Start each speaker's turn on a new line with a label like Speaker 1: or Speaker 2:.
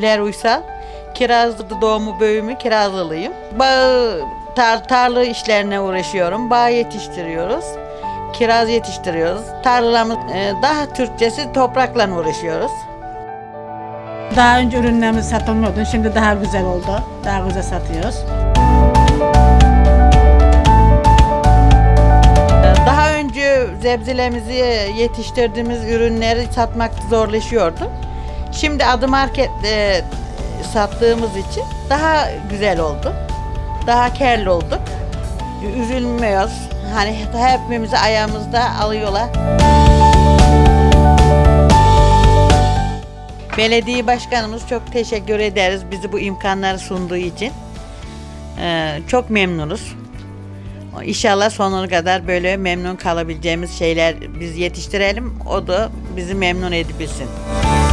Speaker 1: Güler Uysal. Kirazlı doğumu büyümü Kirazlılıyım. Tarla işlerine uğraşıyorum. Bağ yetiştiriyoruz. Kiraz yetiştiriyoruz. Tarlalarımız daha Türkçesi toprakla uğraşıyoruz.
Speaker 2: Daha önce ürünlerimiz satılmıyordu. Şimdi daha güzel oldu. Daha güzel satıyoruz.
Speaker 1: Daha önce sebzelerimizi yetiştirdiğimiz ürünleri satmakta zorlaşıyordu. Şimdi Adı Market'te sattığımız için daha güzel oldu. Daha kârlı olduk. Üzülmüyoruz. Hani hepimizi ayağımızda alıyorlar. Belediye başkanımız çok teşekkür ederiz bizi bu imkanları sunduğu için. Çok memnunuz. İnşallah sonuna kadar böyle memnun kalabileceğimiz şeyler biz yetiştirelim. O da bizi memnun edebilsin.